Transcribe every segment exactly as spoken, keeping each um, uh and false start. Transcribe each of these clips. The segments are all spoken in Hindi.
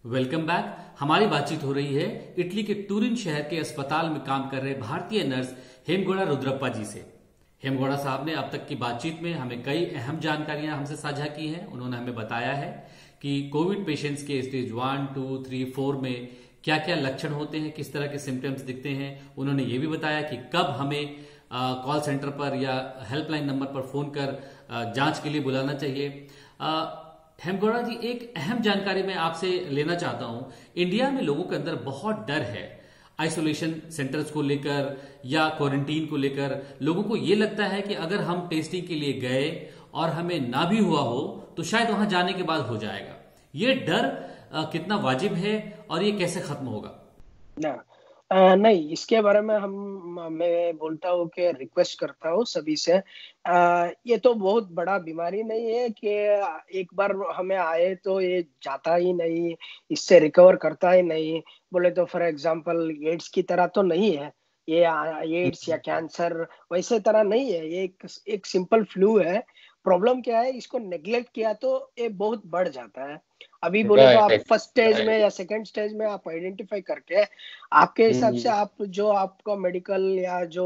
Welcome back. हमारी बातचीत हो रही है इटली के टूरिन शहर के अस्पताल में काम कर रहे भारतीय नर्स हेमगौड़ा रुद्रप्पा जी से। हेमगौड़ा साहब ने अब तक की बातचीत में हमें कई अहम जानकारियां हमसे साझा की हैं। उन्होंने हमें बताया है कि कोविड पेशेंट्स के stage one two three four में क्या क्या लक्षण होते हैं, किस तरह के सिम्टम्स दिखते हैं। उन्होंने ये भी बताया कि कब हमें कॉल सेंटर पर या हेल्पलाइन नंबर पर फोन कर आ, जांच के लिए बुलाना चाहिए। आ, हेमगौड़ा जी, एक अहम जानकारी मैं आपसे लेना चाहता हूं। इंडिया में लोगों के अंदर बहुत डर है आइसोलेशन सेंटर्स को लेकर या क्वारंटीन को लेकर। लोगों को यह लगता है कि अगर हम टेस्टिंग के लिए गए और हमें ना भी हुआ हो तो शायद वहां जाने के बाद हो जाएगा। ये डर आ, कितना वाजिब है और ये कैसे खत्म होगा? ना आ, नहीं, इसके बारे में हम मैं बोलता हूँ कि रिक्वेस्ट करता हूँ सभी से। आ, ये तो बहुत बड़ा बीमारी नहीं है कि एक बार हमें आए तो ये जाता ही नहीं, इससे रिकवर करता ही नहीं। बोले तो फॉर एग्जांपल एड्स की तरह तो नहीं है ये। एड्स या कैंसर वैसे तरह नहीं है ये। एक एक सिंपल फ्लू है। प्रॉब्लम क्या है, इसको नेग्लेक्ट किया तो ये बहुत बढ़ जाता है। अभी बोले तो आप राइट फर्स्ट स्टेज में राइट या सेकंड स्टेज में आप आइडेंटिफाई करके आपके हिसाब से हम्म आप जो आपका मेडिकल या जो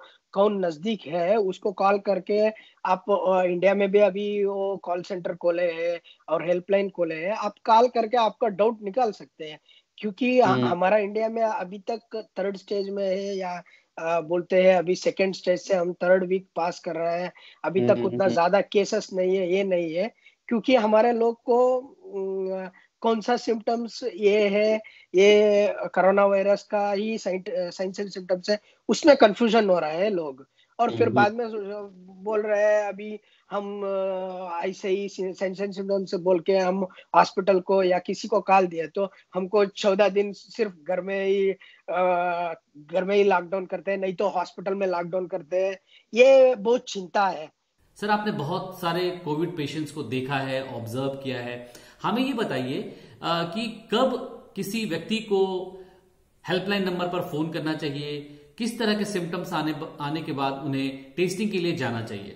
कौन नजदीक है उसको कॉल करके आप अ, इंडिया में भी अभी वो कॉल सेंटर खोले हैं और हेल्पलाइन खोले हैं। आप कॉल करके आपका डाउट निकाल सकते हैं, क्योंकि ह- हम्म हमारा इंडिया में अभी तक थर्ड स्टेज में है या अ, बोलते हैं अभी सेकंड स्टेज से हम थर्ड वीक पास कर रहे हैं। अभी हम्म तक हम्म, उतना हम्म, ज्यादा केसेस नहीं है, ये नहीं है। क्योंकि हमारे लोग को अम, कौन सा सिम्टम्स ये है, ये कोरोना वायरस का ही साइंस एंड सिम्टम्स है, उसमें कंफ्यूजन हो रहा है लोग। और फिर हम्म, बाद में बोल रहे हैं अभी हम अ, ऐसे ही साइंस एंड सिम्टम्स से बोल के हम हॉस्पिटल को या किसी को कॉल दिए तो हमको चौदह दिन सिर्फ घर में ही अ, घर में ही लॉकडाउन करते हैं, नहीं तो हॉस्पिटल में लॉकडाउन करते हैं। ये बहुत चिंता है। सर, आपने बहुत सारे कोविड पेशेंट्स को देखा है, ऑब्जर्व किया है। हमें ये बताइए अ, कि कब किसी व्यक्ति को हेल्पलाइन नंबर पर फोन करना चाहिए, किस तरह के सिम्टम्स आने आने के बाद उन्हें टेस्टिंग के लिए जाना चाहिए।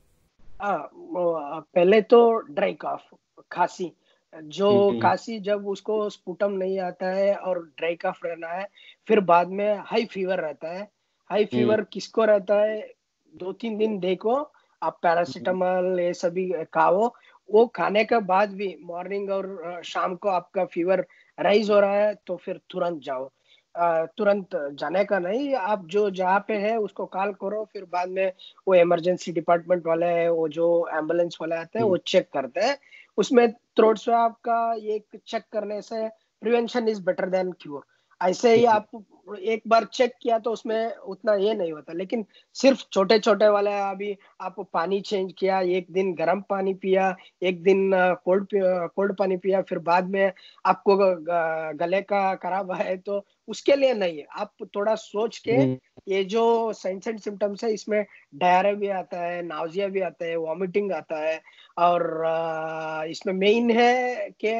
हाँ, वो, आ, पहले तो ड्राई कॉफ, खांसी। जो हम्म खांसी जब उसको स्पुटम नहीं आता है और ड्राई कॉफ रहना है। फिर बाद में हाई फीवर रहता है। हाई हम्म फीवर किसको रहता है, दो तीन दिन देखो, आप हम्म पैरासीटामोल ये सभी खाओ। वो खाने के बाद भी मॉर्निंग और अ, शाम को आपका फीवर राइज हो रहा है तो फिर तुरंत जाओ। अ, तुरंत जाने का नहीं, आप जो जहाँ पे है उसको कॉल करो। फिर बाद में वो इमरजेंसी डिपार्टमेंट वाले हैं, वो जो एम्बुलेंस वाले आते हैं हम्म, वो चेक करते हैं। उसमें थ्रोट स्वैब का ये चेक करने से prevention is better than cure. ऐसे ही हम्म, आप एक बार चेक किया तो उसमें उतना ये नहीं होता, लेकिन सिर्फ छोटे छोटे वाले अभी आप पानी चेंज किया, एक दिन गर्म पानी पिया, एक दिन कोल्ड कोल्ड पानी पिया, फिर बाद में आपको ग- गले का खराब है तो उसके लिए नहीं है। आप थोड़ा सोच के, हम्म, ये जो साइंस एंड सिम्टम्स है इसमें डायरिया भी आता है, नाउजिया भी आता है, वॉमिटिंग आता है। और अ, इसमें मेन है कि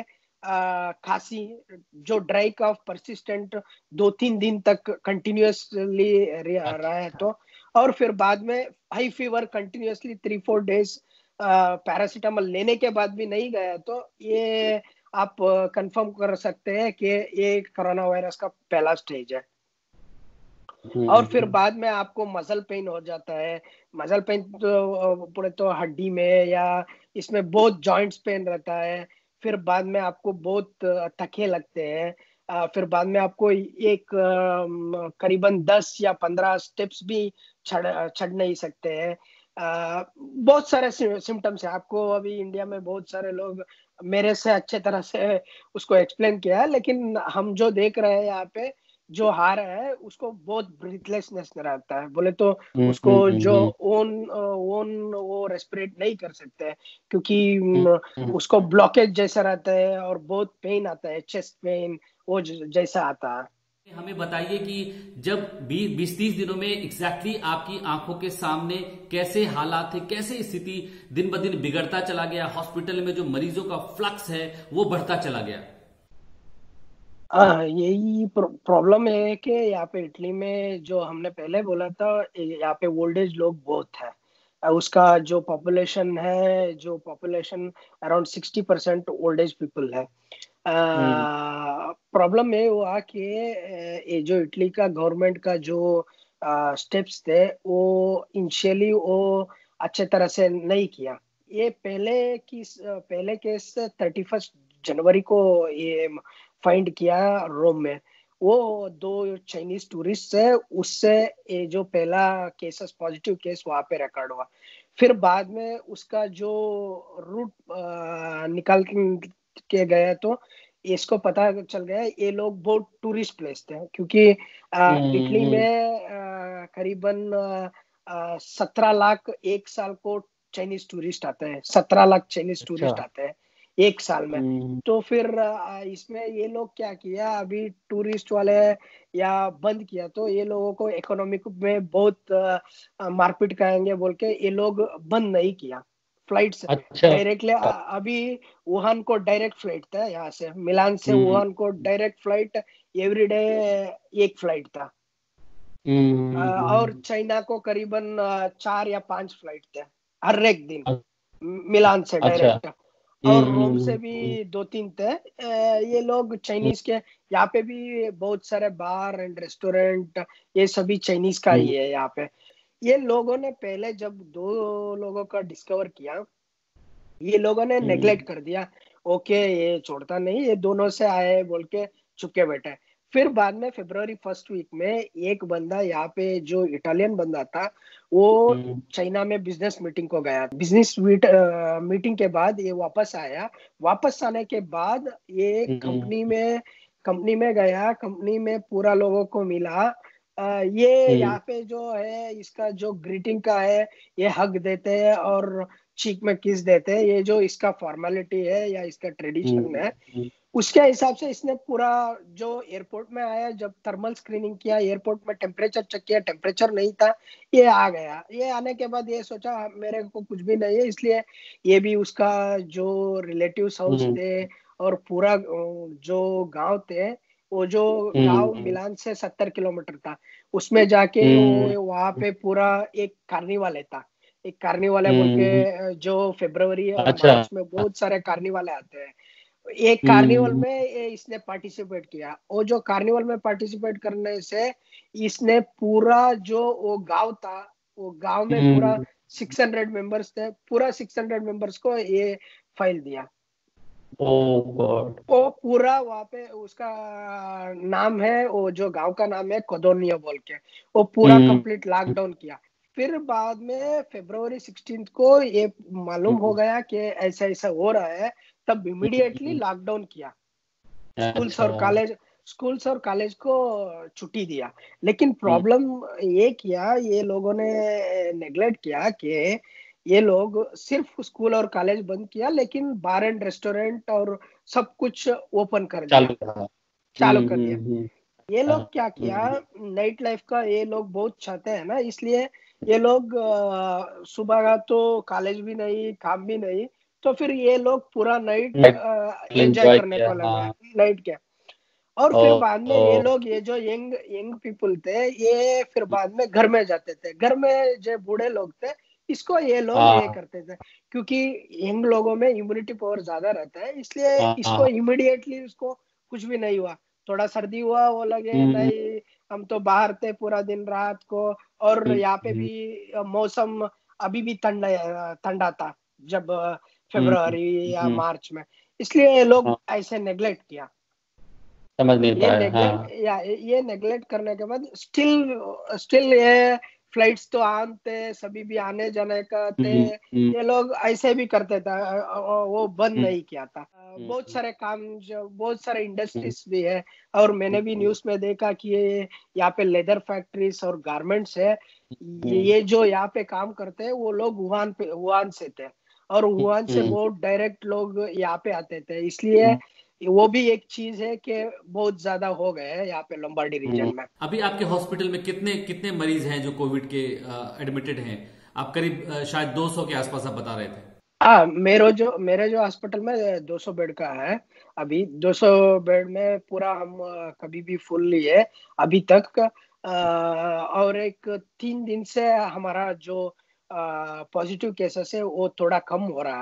अ, खांसी, जो ड्राई कफ परसिस्टेंट दो तीन दिन तक कंटिन्यूअसली रहा है अच्छा तो। और फिर बाद में high fever continuously three four days, paracetamol लेने के बाद भी नहीं गया तो ये आप कंफर्म कर सकते हैं कि ये कोरोना वायरस का पहला स्टेज है। और फिर हम्म बाद में आपको मसल पेन हो जाता है। मसल पेन तो पूरे तो हड्डी में या इसमें बहुत जॉइंट्स पेन रहता है। फिर बाद में आपको बहुत अ, थके लगते हैं। अ, फिर बाद में आपको एक अम, करीबन दस या पंद्रह स्टेप्स भी चढ़ चढ़ नहीं सकते हैं। अ, बहुत सारे सिम्टम्स है। आपको अभी इंडिया में बहुत सारे लोग मेरे से अच्छे तरह से उसको एक्सप्लेन किया है, लेकिन हम जो देख रहे हैं यहाँ पे, जो हार है उसको बहुत ब्रीथलेसनेस रहता है। बोले तो हम्म उसको हम्म जो हम्म ओन ओन वो रेस्पिरेट नहीं कर सकते हैं, क्योंकि हम्म, म, हम्म, उसको ब्लॉकेज जैसा रहता है और बहुत पेन आता है, चेस्ट पेन वो ज- जैसा आता है। हमें बताइए कि जब बीस तीस दिनों में एग्जैक्टली exactly आपकी आंखों के सामने कैसे हालात थे, कैसे स्थिति दिन ब दिन बिगड़ता चला गया, हॉस्पिटल में जो मरीजों का फ्लक्स है वो बढ़ता चला गया। हाँ, यही प्रॉब्लम है कि यहाँ पे इटली में जो हमने पहले बोला था, यहाँ पे ओल्ड एज लोग बहुत है। अ, उसका जो पॉपुलेशन है, जो population around sixty percent old age people है। हम्म। प्रॉब्लम ये हुआ कि अ, ये जो इटली का गवर्नमेंट का जो स्टेप्स थे वो इनिशियली वो अच्छे तरह से नहीं किया। ये पहले की पहले केस थर्टी फर्स्ट जनवरी को ये फाइंड किया रोम में। वो दो चाइनीज टूरिस्ट है, उससे ये जो पहला केसेस पॉजिटिव केस वहां पे रिकॉर्ड हुआ। फिर बाद में उसका जो रूट निकाल के के गया तो इसको पता चल गया ये लोग बहुत टूरिस्ट प्लेस थे, क्योंकि अ, इटली हम्म। में अ, करीबन सत्रह लाख एक साल को चाइनीज टूरिस्ट आते हैं। सत्रह लाख चाइनीज अच्छा। टूरिस्ट आते हैं एक साल में। हम्म। तो फिर अ, इसमें ये लोग क्या किया, अभी टूरिस्ट वाले या बंद किया तो ये लोगों को इकोनॉमिक में बहुत अ, मारपीट करेंगे बोल के ये लोग बंद नहीं किया फ्लाइट्स अच्छा। डायरेक्टली। अभी वुहान को डायरेक्ट फ्लाइट था, यहाँ से मिलान से हम्म। वुहान को डायरेक्ट फ्लाइट एवरीडे एक फ्लाइट था। अ, और हम्म। चाइना को करीबन अ, चार या पांच फ्लाइट थे हर एक दिन अ- मिलान से अच्छा। डायरेक्ट। और रोम से हम्म। हम्म। भी दो तीन थे। अ, ये लोग चाइनीज के यहाँ पे भी बहुत सारे बार एंड रेस्टोरेंट, ये सभी चाइनीज का ही हम्म। है यहाँ पे। ये लोगों ने पहले जब दो लोगों का डिस्कवर किया, ये लोगों ने नेग्लेक्ट हम्म। कर दिया। ओके ये छोड़ता नहीं, ये दोनों से आए बोल के चुपके बैठे। फिर बाद में फरवरी फर्स्ट वीक में एक बंदा यहाँ पे जो इटालियन बंदा था वो हम्म। चाइना में बिजनेस मीटिंग को गया। बिजनेस मीटिंग के बाद ये वापस आया। वापस आने के बाद ये हम्म। कंपनी में कंपनी में गया, कंपनी में पूरा लोगों को मिला। अ, ये हम्म। यहाँ पे जो है इसका जो ग्रीटिंग का है, ये हक देते हैं और चीक में किस देते हैं, ये जो इसका फॉर्मेलिटी है या इसका ट्रेडिशन है, हम्म। उसके हिसाब से इसने पूरा जो एयरपोर्ट में आया, जब थर्मल स्क्रीनिंग किया एयरपोर्ट में, टेम्परेचर चेक किया, टेम्परेचर नहीं था, ये आ गया। ये आने के बाद ये सोचा मेरे को कुछ भी नहीं है, इसलिए ये भी उसका जो रिलेटिव्स हाउस हम्म। थे और पूरा अ, जो गांव थे, वो जो गांव हम्म। मिलान से सत्तर किलोमीटर था, उसमें जाके हम्म। वो वहां पे पूरा एक कार्निवाल था। एक कार्निवाल है बोल के हम्म। अ, जो फरवरी और अच्छा। मार्च में बहुत सारे कार्निवाल आते हैं। एक कार्निवल हम्म। में ये इसने पार्टिसिपेट किया। और जो कार्निवल में पार्टिसिपेट करने से इसने पूरा जो वो गांव था, वो गांव में पूरा हम्म। छह सौ मेंबर्स थे, पूरा छह सौ मेंबर्स को ये फाइल दिया। Oh God. वो पूरा वहां पे उसका नाम है, वो जो गांव का नाम है कोदोनिया बोल के, वो पूरा हम्म। कंप्लीट लॉकडाउन किया। फिर बाद में फरवरी सिक्सटीन को ये मालूम हो हम्म। गया कि ऐसा ऐसा हो रहा है, तब इमिडिएटली हम्म। लॉकडाउन किया। स्कूल्स अच्छा। और कॉलेज स्कूल्स और कॉलेज को छुट्टी दिया। लेकिन हम्म। प्रॉब्लम ये किया, ये लोगों ने नेग्लेक्ट किया कि ये लोग सिर्फ स्कूल और कॉलेज बंद किया, लेकिन बार एंड रेस्टोरेंट और सब कुछ ओपन कर दिया, चालू रहा। चालू हम्म। कर दिया। हम्म। हम्म। ये लोग हाँ, क्या किया, हम्म। नाइट लाइफ का ये लोग बहुत चाहते हैं ना, इसलिए ये लोग अ, सुबह का तो कॉलेज भी नहीं, काम भी नहीं, तो फिर ये लोग पूरा नाइट नाइट एंजॉय एंजॉय करने किया, को लगे हाँ। नाइट के। और ओ, फिर बाद में ये ओ। लोग, ये जो यंग यंग पीपल थे, ये फिर बाद में घर में जाते थे। घर में जो बूढ़े लोग थे, इसको ये लोग ये हाँ, करते थे, क्योंकि यंग लोगों में इम्यूनिटी पावर ज्यादा रहता है, इसलिए हाँ, इसको हाँ। इमिडिएटली उसको कुछ भी नहीं हुआ। थोड़ा सर्दी हुआ, वो लगे हम्म। नहीं, हम तो बाहर थे पूरा दिन रात को। और यहाँ पे हम्म। भी अ, मौसम अभी भी ठंडा ठंडा था जब हम्म। फरवरी या हम्म। मार्च में, इसलिए ये लोग हाँ, ऐसे नेग्लेक्ट किया। समझ नहीं ये पाया, नेग्लेक्ट हाँ। या ये नेग्लेक्ट करने के बाद स्टिल स्टिल ये फ्लाइट्स तो आम थे, सभी भी आने जाने का थे, हम्म। हम्म। ये लोग ऐसे भी करते थे, वो बंद हम्म। नहीं किया था। बहुत हम्म। सारे काम, जो बहुत सारे हम्म। इंडस्ट्रीज भी है। और मैंने भी हम्म। न्यूज में देखा कि ये यहाँ पे लेदर फैक्ट्रीज और गारमेंट्स है, ये हम्म। ये जो यहाँ पे काम करते हैं वो लोग वुहान पे वुहान से थे। और वुहान से हम्म। बहुत डायरेक्ट लोग यहाँ पे आते थे, इसलिए हम्म। वो भी एक चीज है कि बहुत ज्यादा हो गए हैं यहाँ पे लंबाडी रीजन हम्म। में। अभी आपके हॉस्पिटल में कितने कितने मरीज हैं जो कोविड के एडमिटेड हैं? आप करीब अ, शायद दो सौ के आसपास आप बता रहे थे। हाँ, मेरे जो मेरे जो हॉस्पिटल में दो सौ बेड का है। अभी दो सौ बेड में पूरा हम अ, कभी भी फुल ही है अभी तक। अ, और एक तीन दिन से हमारा जो पॉजिटिव केसेस है वो थोड़ा कम हो रहा है।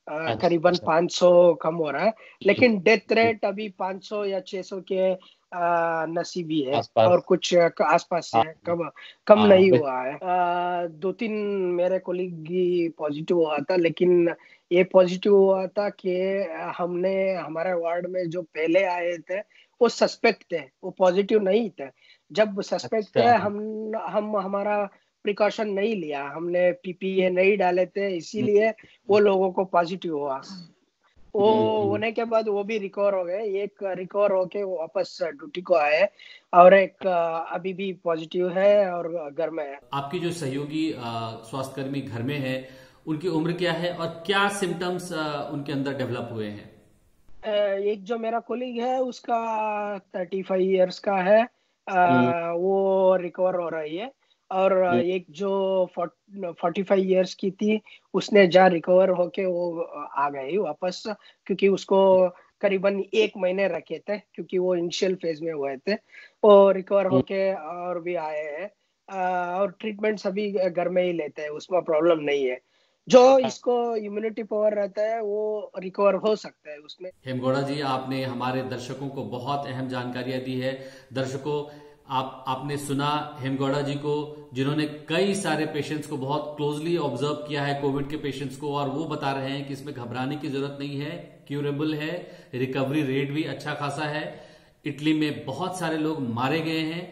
अ, अच्छा करीबन अच्छा। पाँच सौ कम हो रहा है, लेकिन डेथ रेट अभी पाँच सौ या छह सौ के अ, नसीबी है, और आसपास। कुछ क- आसपास से हाँ है, कम कम हाँ नहीं बस। हुआ है। अ, दो तीन मेरे कोलीग ही पॉजिटिव हुआ था, लेकिन ये पॉजिटिव हुआ था कि हमने हमारे वार्ड में जो पहले आए थे वो सस्पेक्ट थे, वो पॉजिटिव नहीं थे। जब सस्पेक्ट थे, अच्छा। हम हम हमारा प्रिकॉशन नहीं लिया, हमने पीपीए नहीं डाले थे, हम्म इसीलिए वो लोगों को पॉजिटिव हुआ। वो हम्म हम्म। होने के बाद वो भी रिकवर हो गए, एक रिकवर होके वो वापस ड्यूटी को आए, और एक अ, अभी भी पॉजिटिव है और घर में है। आपकी जो सहयोगी अ, स्वास्थ्यकर्मी घर में है, उनकी उम्र क्या है और क्या सिम्टम्स उनके अंदर डेवलप हुए हैं? अ, एक जो मेरा कोलीग है उसका थर्टी फाइव ईयर्स का है, अ, हम्म वो रिकवर हो रही है। और हम्म एक जो फोर्टी फाइव ईयर्स की थी, उसने जा रिकवर होके वो आ गई वापस, क्योंकि उसको करीबन एक महीने रखे थे, क्योंकि वो इनिशियल फेज में हुए थे। वो रिकवर हम्म। होके और भी आए हैं। अ, और ट्रीटमेंट सभी घर में ही लेते हैं, उसमें प्रॉब्लम नहीं है। जो इसको इम्यूनिटी पावर रहता है वो रिकवर हो सकता है उसमें। हेमगौड़ा जी, आपने हमारे दर्शकों को बहुत अहम जानकारियां दी है। दर्शकों, आप आपने सुना हेमगौड़ा जी को, जिन्होंने कई सारे पेशेंट्स को बहुत क्लोजली ऑब्जर्व किया है, कोविड के पेशेंट्स को, और वो बता रहे हैं कि इसमें घबराने की जरूरत नहीं है, क्यूरेबल है, रिकवरी रेट भी अच्छा खासा है। इटली में बहुत सारे लोग मारे गए हैं,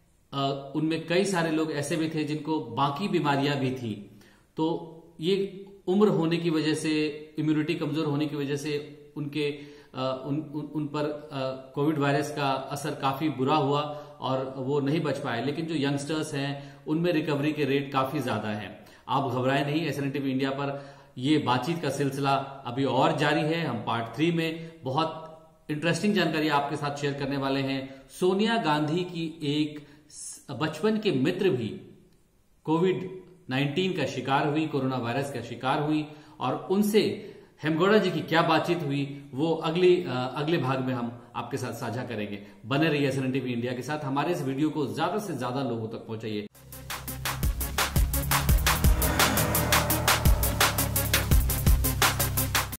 अ, उनमें कई सारे लोग ऐसे भी थे जिनको बाकी बीमारियां भी थी। तो ये उम्र होने की वजह से, इम्यूनिटी कमजोर होने की वजह से उनके अ, उन, उन, उन पर कोविड वायरस का असर काफी बुरा हुआ और वो नहीं बच पाए। लेकिन जो यंगस्टर्स हैं उनमें रिकवरी के रेट काफी ज्यादा है। आप घबराए नहीं, एसएन टीवी इंडिया पर ये बातचीत का सिलसिला अभी और जारी है। हम पार्ट थ्री में बहुत इंटरेस्टिंग जानकारी आपके साथ शेयर करने वाले हैं। सोनिया गांधी की एक बचपन के मित्र भी कोविड नाइन्टीन का शिकार हुई, कोरोना वायरस का शिकार हुई, और उनसे हेमगौड़ा जी की क्या बातचीत हुई वो अगली अगले भाग में हम आपके साथ साझा करेंगे। बने रहिए एसएन टीवी इंडिया के साथ। हमारे इस वीडियो को ज्यादा से ज्यादा लोगों तक पहुंचाइए।